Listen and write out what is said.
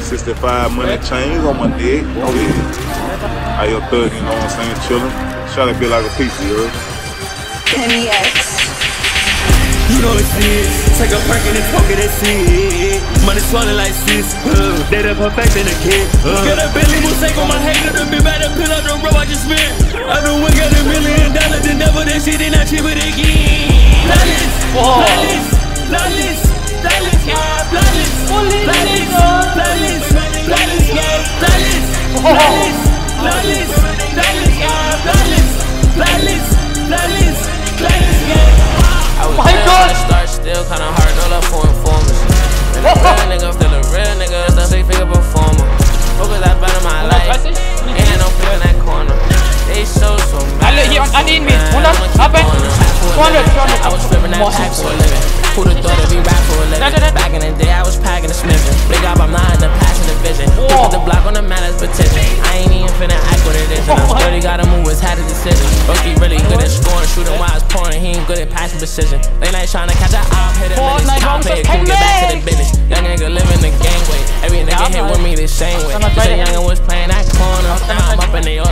365 money chains on my neck. Oh yeah. How your thug, you know what I'm saying, chillin'. Try to be like a pizza, you heard? Kenny X. You know it's it. Take a perk and poke it, that's it. Money swallowed like sis. They done perfecting the kid. Get a Billy Mosaic on my hater. The big better pill up the road I just spent. I been working $1 million. The devil that shit and I chip it again. Flawless, flawless, flawless, flawless, yeah, flawless, flawless, flawless, flawless, yeah, flawless, flawless, flawless, flawless, yeah, flawless, flawless, flawless, flawless, yeah. My God! Start still kinda hard, all up for informers. And a real nigga, still a real nigga, that's a 6-figure performer. Focus that better my life, and I'm feeling that corner. They so mad. I need me. 100, up it. 200. I was flipping that pack for a living. Who'd have thought it'd be rap for a living? Back in the day, I was packing and sniffing. Big up, I'm not in the passion division. Put the block on the man as petition. I ain't even finna act what it is. And I'm sturdy, gotta move, it's had a decision. Rookie really good at scoring, shooting while it's pouring. He ain't good at passing precision. Late night trying to catch an op, hit a minute. Top pay, cool, get back to the business. Young nigga living the gangway. Every nigga hit with me the same way. Just a youngin' was playing that corner. Now I'm up in the